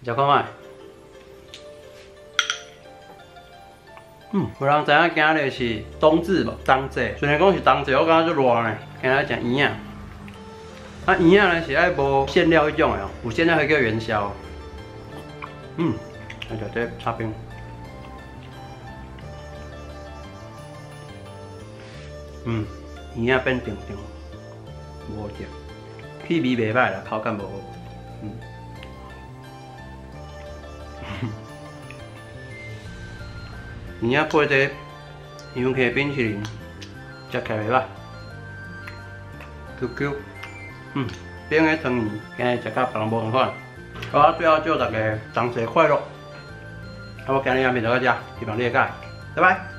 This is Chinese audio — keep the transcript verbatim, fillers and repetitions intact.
食看卖。嗯，有人知影今日是冬至无？冬至，虽然讲是冬至，我感觉足热呢。今日食圆仔，啊圆仔呢是爱无馅料迄种的哦，有馅料迄叫元宵。嗯，来食这炒冰。嗯，圆仔变定定，无甜，气味袂歹啦，口感无好。嗯。圆仔配这羊皮冰淇淋，食起来袂歹，Q Q， 嗯，冰的汤圆，今日食甲别人无同款。好啊，最后祝大家冬至快乐！啊，我今日影片就到这，希望你会喜欢，拜拜。